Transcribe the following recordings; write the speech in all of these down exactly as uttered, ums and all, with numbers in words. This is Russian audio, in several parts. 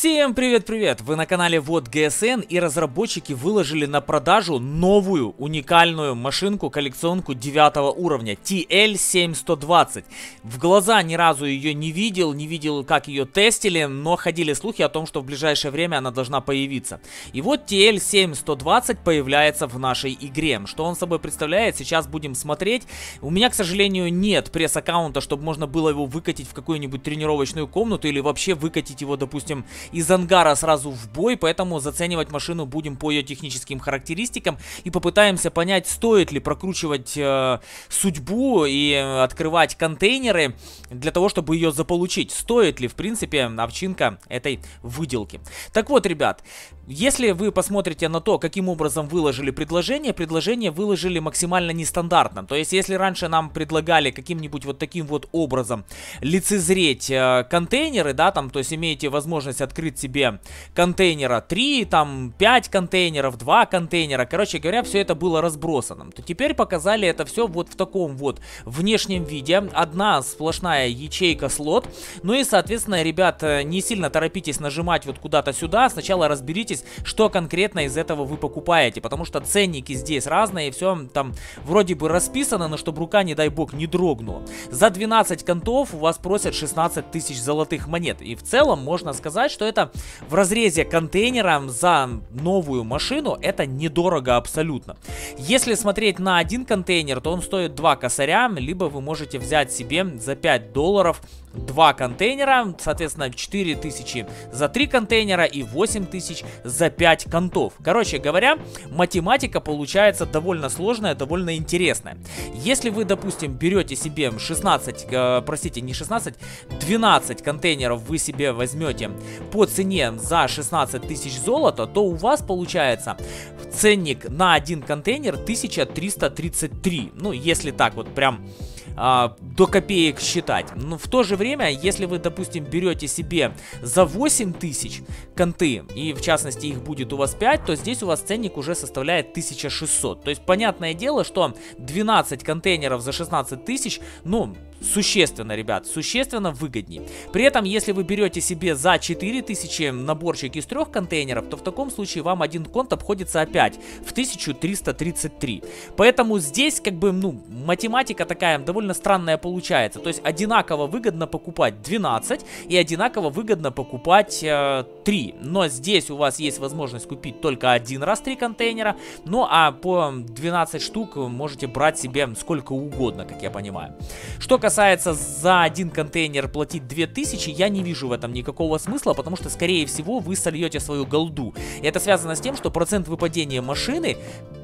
Всем привет-привет! Вы на канале Вот ГСН, и разработчики выложили на продажу новую уникальную машинку, коллекционку девятого уровня Ти Эль семь сто двадцать. В глаза ни разу ее не видел, не видел, как ее тестили, но ходили слухи о том, что в ближайшее время она должна появиться. И вот Ти Эль семь сто двадцать появляется в нашей игре. Что он собой представляет, сейчас будем смотреть. У меня, к сожалению, нет пресс-аккаунта, чтобы можно было его выкатить в какую-нибудь тренировочную комнату или вообще выкатить его, допустим, из ангара сразу в бой, поэтому заценивать машину будем по ее техническим характеристикам и попытаемся понять, стоит ли прокручивать э, судьбу и открывать контейнеры для того, чтобы ее заполучить. Стоит ли, в принципе, овчинка этой выделки. Так вот, ребят, если вы посмотрите на то, каким образом выложили предложение, предложение выложили максимально нестандартно. То есть, если раньше нам предлагали каким-нибудь вот таким вот образом лицезреть э, контейнеры, да, там, то есть имеете возможность открыть себе контейнера три, там, пять контейнеров, два контейнера, короче говоря, все это было разбросано, то теперь показали это все вот в таком вот внешнем виде. Одна сплошная ячейка слот. Ну и, соответственно, ребят, не сильно торопитесь нажимать вот куда-то сюда. Сначала разберитесь, что конкретно из этого вы покупаете, потому что ценники здесь разные, и все там вроде бы расписано, но чтобы рука, не дай бог, не дрогнула. За двенадцать контов у вас просят шестнадцать тысяч золотых монет. И в целом можно сказать, что это в разрезе контейнера за новую машину это недорого абсолютно. Если смотреть на один контейнер, то он стоит два косаря, либо вы можете взять себе за пять долларов два контейнера, соответственно четыре тысячи за три контейнера и восемь тысяч за пять контов. Короче говоря, математика получается довольно сложная, довольно интересная. Если вы, допустим, берете себе шестнадцать, э, простите, не шестнадцать, двенадцать контейнеров вы себе возьмете по цене за шестнадцать тысяч золота, то у вас получается ценник на один контейнер тысяча триста тридцать три. Ну, если так вот прям а, до копеек считать. Но в то же время, если вы, допустим, берете себе за восемь тысяч конты, и в частности их будет у вас пять, то здесь у вас ценник уже составляет тысяча шестьсот. То есть, понятное дело, что двенадцать контейнеров за шестнадцать тысяч, ну, существенно, ребят, существенно выгоднее. При этом, если вы берете себе за четыре тысячи наборчик из трех контейнеров, то в таком случае вам один конт обходится опять в тысячу триста тридцать три. Поэтому здесь, как бы, ну, математика такая довольно странная получается. То есть, одинаково выгодно покупать двенадцать и одинаково выгодно покупать э, три. Но здесь у вас есть возможность купить только один раз три контейнера. Ну, а по двенадцать штук можете брать себе сколько угодно, как я понимаю. Что касается касается за один контейнер платить две тысячи, я не вижу в этом никакого смысла, потому что, скорее всего, вы сольете свою голду. И это связано с тем, что процент выпадения машины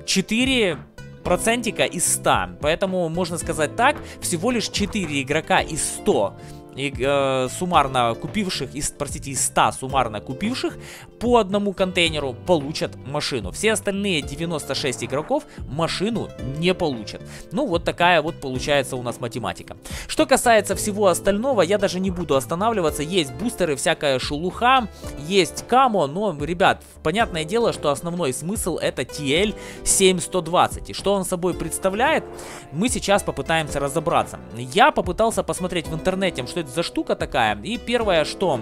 четыре процентика из ста. Поэтому, можно сказать так, всего лишь четыре игрока из ста. И, э, суммарно купивших, из, простите, из ста суммарно купивших по одному контейнеру получат машину. Все остальные девяносто шесть игроков машину не получат. Ну, вот такая вот получается у нас математика. Что касается всего остального, я даже не буду останавливаться. Есть бустеры, всякая шелуха, есть камо, но, ребят, понятное дело, что основной смысл это Ти Эль семь сто двадцать. И что он собой представляет, мы сейчас попытаемся разобраться. Я попытался посмотреть в интернете, что это за штука такая, и первое, что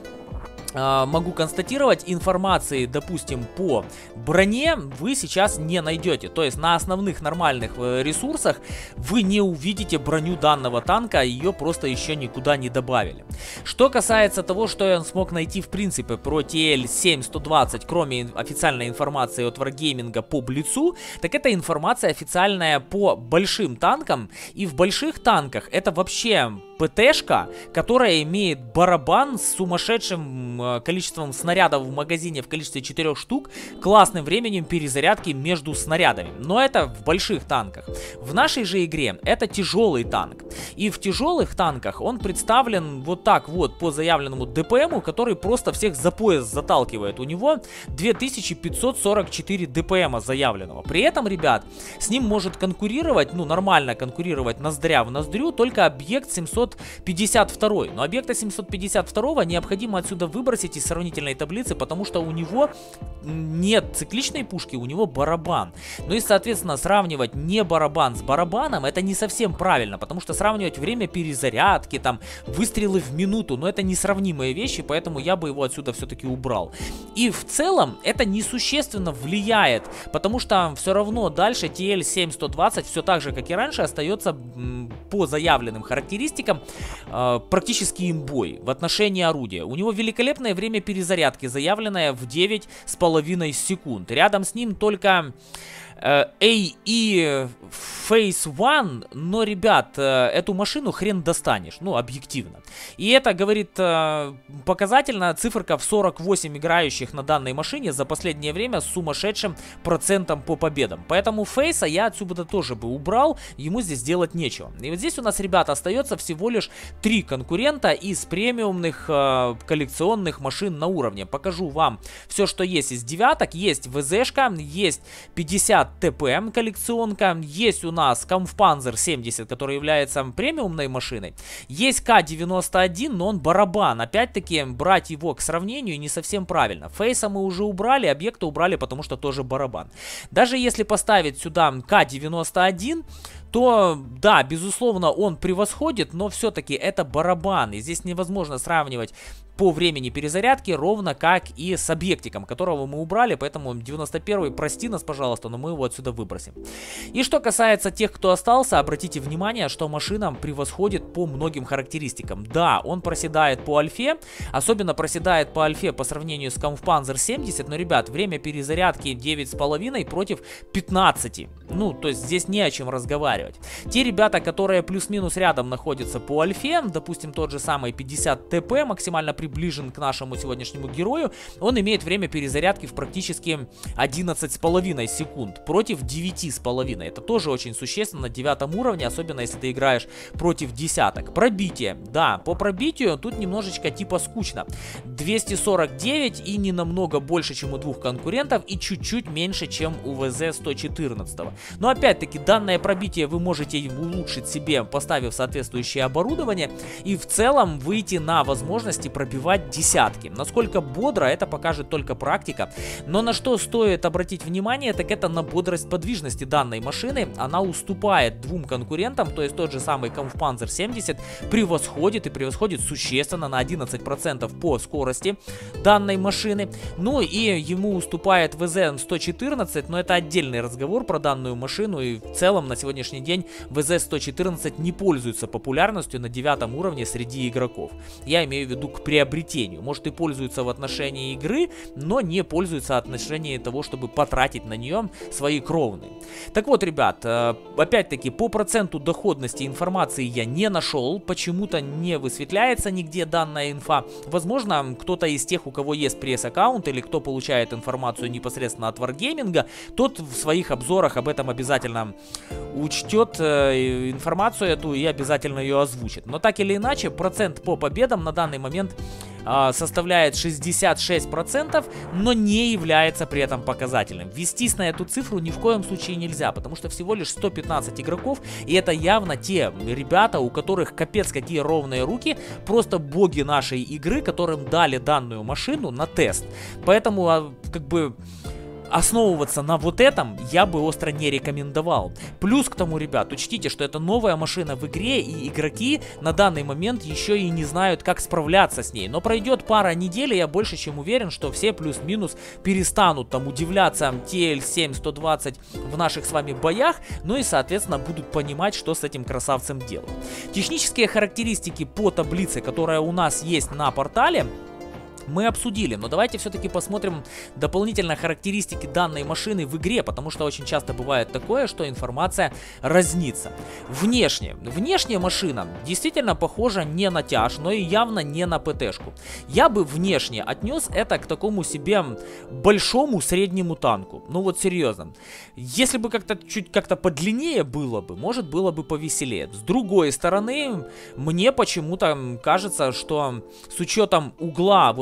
э, могу констатировать, информации, допустим, по броне вы сейчас не найдете. То есть на основных нормальных э, ресурсах вы не увидите броню данного танка, ее просто еще никуда не добавили. Что касается того, что я смог найти в принципе про Ти Эль семь сто двадцать, кроме официальной информации от Wargaming по Блицу, так это информация официальная по большим танкам, и в больших танках это вообще ПТшка, которая имеет барабан с сумасшедшим э, количеством снарядов в магазине в количестве четырёх штук, классным временем перезарядки между снарядами. Но это в больших танках. В нашей же игре это тяжелый танк. И в тяжелых танках он представлен вот так вот по заявленному ДПМу, который просто всех за пояс заталкивает. У него две тысячи пятьсот сорок четыре ДПМа заявленного. При этом, ребят, с ним может конкурировать, ну нормально конкурировать ноздря в ноздрю, только объект семьсот семьсот пятьдесят два. Но объекта семьсот пятьдесят два необходимо отсюда выбросить из сравнительной таблицы, потому что у него нет цикличной пушки, у него барабан. Ну и, соответственно, сравнивать не барабан с барабаном, это не совсем правильно, потому что сравнивать время перезарядки, там, выстрелы в минуту, но это несравнимые вещи, поэтому я бы его отсюда все-таки убрал. И в целом это несущественно влияет, потому что все равно дальше ти эл семь сто двадцать все так же, как и раньше, остается по заявленным характеристикам э, практически имбой в отношении орудия. У него великолепное время перезарядки, заявленное в девять с половиной секунд. Рядом с ним только эй и Phase One, но, ребят, эту машину хрен достанешь, ну, объективно. И это, говорит, показательно циферка в сорок восемь играющих на данной машине за последнее время с сумасшедшим процентом по победам. Поэтому Фейса я отсюда тоже бы убрал, ему здесь делать нечего. И вот здесь у нас, ребята, остается всего лишь три конкурента из премиумных э, коллекционных машин на уровне. Покажу вам все, что есть из девяток. Есть ВЗшка, есть пятьдесят ТП коллекционка, есть у нас Kampfpanzer семьдесят, который является премиумной машиной, есть К девяносто один, но он барабан. Опять-таки, брать его к сравнению не совсем правильно. Фейса мы уже убрали, объекта убрали, потому что тоже барабан. Даже если поставить сюда К девяносто один, то, да, безусловно, он превосходит, но все-таки это барабан, и здесь невозможно сравнивать по времени перезарядки, ровно как и с объектиком, которого мы убрали, поэтому девяносто первый, прости нас, пожалуйста, но мы его отсюда выбросим. И что касается тех, кто остался, обратите внимание, что машина превосходит по многим характеристикам. Да, он проседает по альфе, особенно проседает по альфе по сравнению с Kampfpanzer семьдесят, но, ребят, время перезарядки девять с половиной против пятнадцати. Ну, то есть здесь не о чем разговаривать. Те ребята, которые плюс-минус рядом находятся по альфе, допустим, тот же самый пятьдесят ТП, максимально приближен к нашему сегодняшнему герою, он имеет время перезарядки в практически одиннадцать с половиной секунд против девяти с половиной. Это тоже очень существенно на девятом уровне, особенно если ты играешь против десяток. Пробитие. Да, по пробитию тут немножечко типа скучно. двести сорок девять и не намного больше, чем у двух конкурентов, и чуть-чуть меньше, чем у ВЗ сто четырнадцать. Но опять-таки, данное пробитие вы можете улучшить себе, поставив соответствующее оборудование, и в целом выйти на возможности пробивать десятки. Насколько бодро, это покажет только практика. Но на что стоит обратить внимание, так это на бодрость подвижности данной машины. Она уступает двум конкурентам, то есть тот же самый Kampfpanzer семьдесят превосходит и превосходит существенно на одиннадцать процентов по скорости данной машины. Ну и ему уступает ВЗ сто четырнадцать, но это отдельный разговор про данную машину, и в целом на сегодняшний день ВЗ сто четырнадцать не пользуется популярностью на девятом уровне среди игроков. Я имею в виду к приобретению. Может, и пользуется в отношении игры, но не пользуется в отношении того, чтобы потратить на нее свои кровные. Так вот, ребят, опять-таки по проценту доходности информации я не нашел, почему-то не высветляется нигде данная инфа. Возможно, кто-то из тех, у кого есть пресс-аккаунт или кто получает информацию непосредственно от Wargaming, тот в своих обзорах об этом обязательно учтет э, информацию эту и обязательно ее озвучит. Но так или иначе, процент по победам на данный момент э, составляет шестьдесят шесть процентов, но не является при этом показательным. Вестись на эту цифру ни в коем случае нельзя, потому что всего лишь сто пятнадцать игроков, и это явно те ребята, у которых капец какие ровные руки, просто боги нашей игры, которым дали данную машину на тест. Поэтому, как бы, основываться на вот этом я бы остро не рекомендовал. Плюс к тому, ребят, учтите, что это новая машина в игре, и игроки на данный момент еще и не знают, как справляться с ней. Но пройдет пара недель, и я больше чем уверен, что все плюс-минус перестанут там удивляться ти эл семь сто двадцать в наших с вами боях, ну и, соответственно, будут понимать, что с этим красавцем делать. Технические характеристики по таблице, которая у нас есть на портале, мы обсудили, но давайте все-таки посмотрим дополнительно характеристики данной машины в игре, потому что очень часто бывает такое, что информация разнится. Внешне. Внешне машина действительно похожа не на тяж, но и явно не на ПТшку. Я бы внешне отнес это к такому себе большому среднему танку. Ну вот серьезно. Если бы как-то чуть как-то подлиннее было бы, может было бы повеселее. С другой стороны, мне почему-то кажется, что с учетом угла вот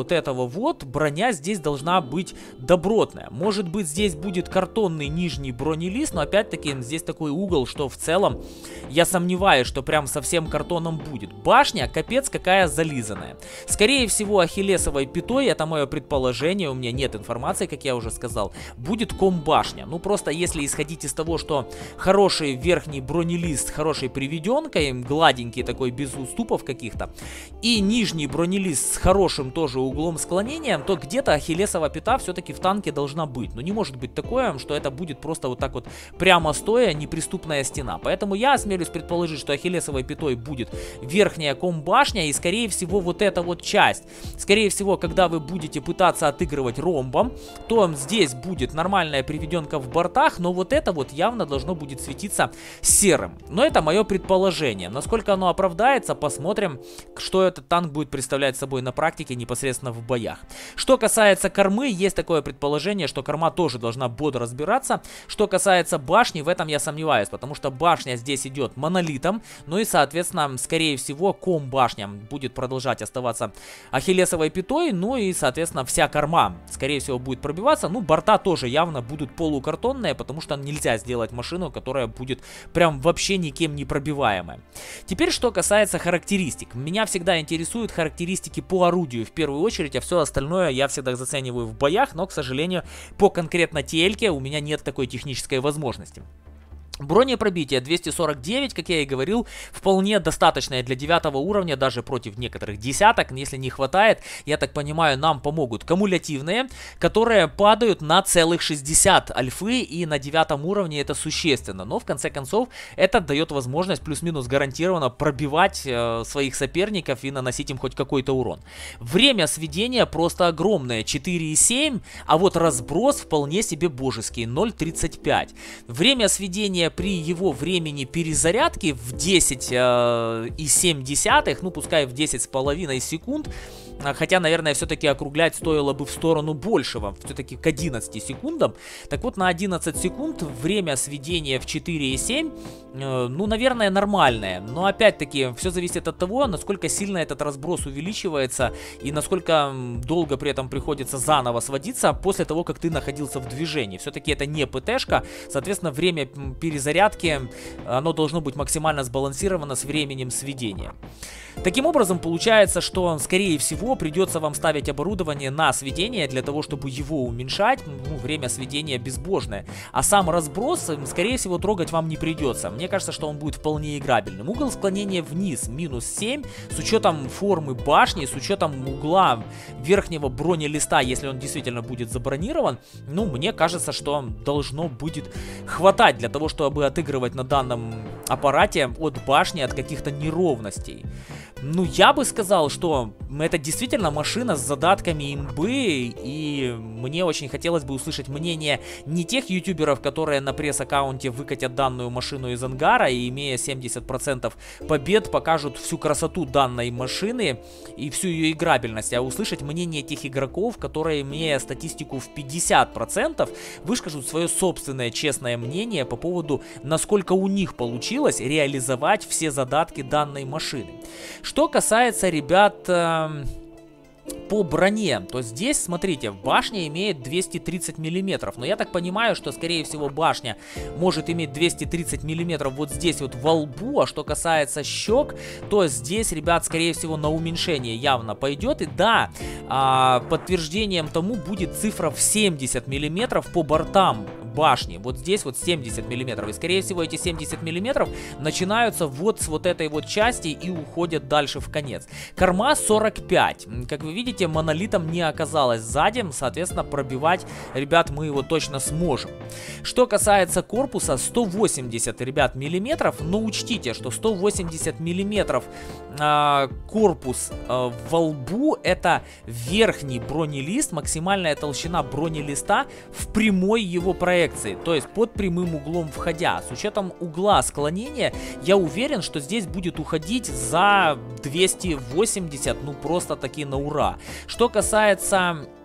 вот этого вот, броня здесь должна быть добротная. Может быть, здесь будет картонный нижний бронелист, но опять-таки здесь такой угол, что в целом я сомневаюсь, что прям совсем картоном будет. Башня капец какая зализанная. Скорее всего, ахиллесовой пятой, это мое предположение, у меня нет информации, как я уже сказал, будет комбашня. Ну просто если исходить из того, что хороший верхний бронелист, хорошей приведенкой, гладенький такой, без уступов каких-то, и нижний бронелист с хорошим тоже углом склонения, то где-то ахиллесова пята все-таки в танке должна быть. Но не может быть такое, что это будет просто вот так вот прямо стоя неприступная стена. Поэтому я осмелюсь предположить, что ахиллесовой пятой будет верхняя комбашня, и скорее всего вот эта вот часть. Скорее всего, когда вы будете пытаться отыгрывать ромбом, то здесь будет нормальная приведенка в бортах, но вот это вот явно должно будет светиться серым. Но это мое предположение. Насколько оно оправдается, посмотрим, что этот танк будет представлять собой на практике непосредственно в боях. Что касается кормы, есть такое предположение, что корма тоже должна бодро разбираться. Что касается башни, в этом я сомневаюсь, потому что башня здесь идет монолитом, ну и соответственно, скорее всего, комбашня будет продолжать оставаться ахиллесовой пятой, ну и соответственно вся корма скорее всего будет пробиваться. Ну, борта тоже явно будут полукартонные, потому что нельзя сделать машину, которая будет прям вообще никем не пробиваемая. Теперь, что касается характеристик. Меня всегда интересуют характеристики по орудию в первую очередь, а все остальное я всегда зацениваю в боях, но, к сожалению, по конкретно ти эль-ке у меня нет такой технической возможности. Бронепробитие двести сорок девять, как я и говорил, вполне достаточное для девятого уровня, даже против некоторых десяток. Если не хватает, я так понимаю, нам помогут кумулятивные, которые падают на целых шестьдесят альфы, и на девятом уровне это существенно. Но в конце концов, это дает возможность плюс-минус гарантированно пробивать э, своих соперников и наносить им хоть какой-то урон. Время сведения просто огромное, четыре и семь, а вот разброс вполне себе божеский, ноль тридцать пять. Время сведения при его времени перезарядки в десять и семь десятых, ну пускай в десять с половиной секунд, хотя, наверное, все-таки округлять стоило бы в сторону большего, все-таки к одиннадцати секундам. Так вот, на одиннадцать секунд время сведения в четыре и семь, э, ну, наверное, нормальное. Но, опять-таки, все зависит от того, насколько сильно этот разброс увеличивается и насколько долго при этом приходится заново сводиться после того, как ты находился в движении. Все-таки это не ПТшка, соответственно, время перезарядки, оно должно быть максимально сбалансировано с временем сведения. Таким образом, получается, что, скорее всего, придется вам ставить оборудование на сведение для того, чтобы его уменьшать. Ну, время сведения безбожное. А сам разброс, скорее всего, трогать вам не придется. Мне кажется, что он будет вполне играбельным. Угол склонения вниз минус семь, с учетом формы башни, с учетом угла верхнего бронелиста, если он действительно будет забронирован, ну, мне кажется, что должно будет хватать для того, чтобы отыгрывать на данном аппарате от башни, от каких-то неровностей. Ну, я бы сказал, что это действительно машина с задатками имбы, и мне очень хотелось бы услышать мнение не тех ютуберов, которые на пресс-аккаунте выкатят данную машину из ангара и, имея семьдесят процентов побед, покажут всю красоту данной машины и всю ее играбельность, а услышать мнение тех игроков, которые, имея статистику в пятьдесят процентов, выскажут свое собственное честное мнение по поводу, насколько у них получилось реализовать все задатки данной машины. Что касается, ребят, э, по броне, то здесь, смотрите, башня имеет двести тридцать миллиметров, но я так понимаю, что, скорее всего, башня может иметь двести тридцать миллиметров вот здесь вот во лбу, а что касается щек, то здесь, ребят, скорее всего, на уменьшение явно пойдет, и да, э, подтверждением тому будет цифра в семьдесят миллиметров по бортам башни. Вот здесь вот семьдесят миллиметров. И, скорее всего, эти семьдесят миллиметров начинаются вот с вот этой вот части и уходят дальше в конец. Корма сорок пять. Как вы видите, монолитом не оказалось сзади. Соответственно, пробивать, ребят, мы его точно сможем. Что касается корпуса, сто восемьдесят, ребят, миллиметров. Но учтите, что сто восемьдесят миллиметров э, корпус э, во лбу — это верхний бронелист, максимальная толщина бронелиста в прямой его проекции. То есть под прямым углом входя. С учетом угла склонения, я уверен, что здесь будет уходить за двести восемьдесят, ну просто таки на ура. Что касается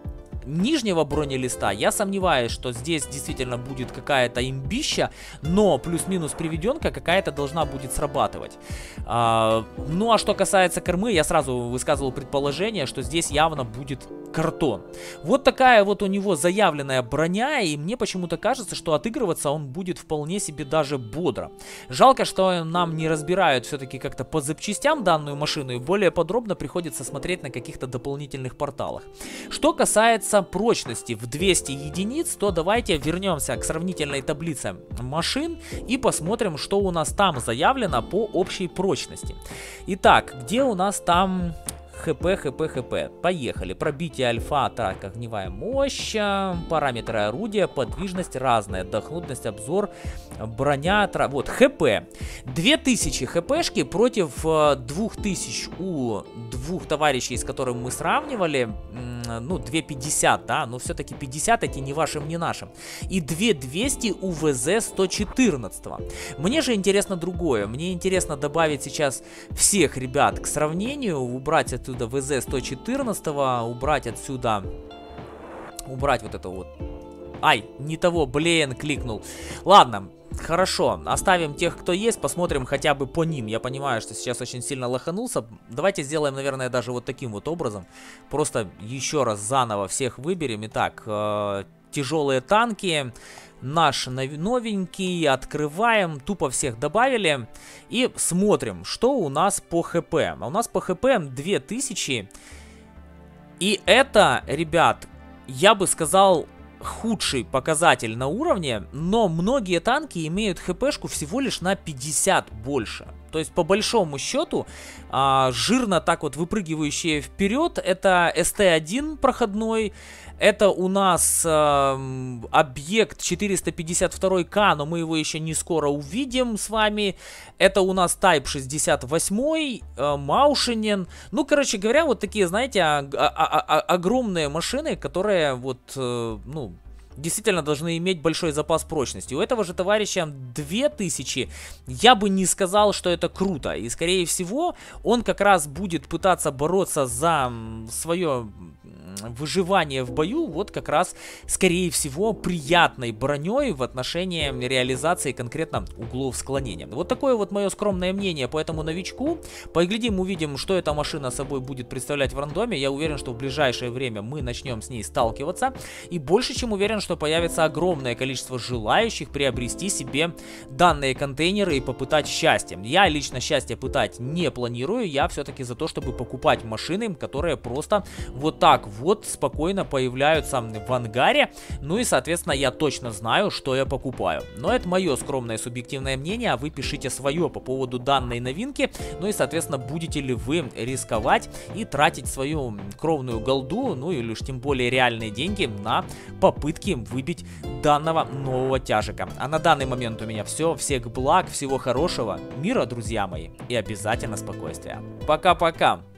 нижнего бронелиста я сомневаюсь, что здесь действительно будет какая-то имбища, но плюс-минус приведенка какая-то должна будет срабатывать. А, ну а что касается кормы, я сразу высказывал предположение, что здесь явно будет картон. Вот такая вот у него заявленная броня, и мне почему-то кажется, что отыгрываться он будет вполне себе даже бодро. Жалко, что нам не разбирают все-таки как-то по запчастям данную машину, и более подробно приходится смотреть на каких-то дополнительных порталах. Что касается прочности в двести единиц, то давайте вернемся к сравнительной таблице машин и посмотрим, что у нас там заявлено по общей прочности. Итак, где у нас там ХП, ХП, ХП. Поехали. Пробитие альфа, атака, огневая мощь, параметры орудия, подвижность разная, доходность, обзор, броня, тра... вот, ХП. две тысячи ХПшки против двух тысяч у двух товарищей, с которыми мы сравнивали, ну, две пятьдесят, да, но все-таки пятьдесят эти не вашим, не нашим. И две двести у ВЗ сто четырнадцать. Мне же интересно другое. Мне интересно добавить сейчас всех ребят к сравнению, убрать отсюда ВЗ сто четырнадцать, убрать отсюда, убрать вот это вот. Ай, не того, блин, кликнул. Ладно. Хорошо, оставим тех, кто есть, посмотрим хотя бы по ним. Я понимаю, что сейчас очень сильно лоханулся. Давайте сделаем, наверное, даже вот таким вот образом. Просто еще раз заново всех выберем. Итак, э, тяжелые танки, наш новенький, открываем, тупо всех добавили. И смотрим, что у нас по ХП. А у нас по ХП две тысячи. И это, ребят, я бы сказал... худший показатель на уровне, но многие танки имеют хпшку всего лишь на пятьдесят больше. То есть, по большому счету, а, жирно так вот выпрыгивающие вперед, это эс тэ один проходной, это у нас а, объект четыреста пятьдесят два ка, но мы его еще не скоро увидим с вами. Это у нас Type шестьдесят восемь, а, Маушинен. Ну, короче говоря, вот такие, знаете, а, а, а, огромные машины, которые вот, а, ну... действительно должны иметь большой запас прочности. У этого же товарища две тысячи. Я бы не сказал, что это круто. И скорее всего, он как раз будет пытаться бороться за свое выживание в бою. Вот как раз, скорее всего, приятной броней в отношении реализации конкретно углов склонения. Вот такое вот мое скромное мнение по этому новичку. Поглядим, увидим, что эта машина собой будет представлять в рандоме. Я уверен, что в ближайшее время мы начнем с ней сталкиваться. И больше чем уверен, что появится огромное количество желающих приобрести себе данные контейнеры и попытать счастье. Я лично счастье пытать не планирую, я все-таки за то, чтобы покупать машины, которые просто вот так вот спокойно появляются в ангаре. Ну и, соответственно, я точно знаю, что я покупаю. Но это мое скромное субъективное мнение, а вы пишите свое по поводу данной новинки. Ну и, соответственно, будете ли вы рисковать и тратить свою кровную голду, ну или уж тем более реальные деньги на попытки выбить данного нового тяжика. А на данный момент у меня все. Всех благ, всего хорошего, мира, друзья мои, и обязательно спокойствия. Пока-пока!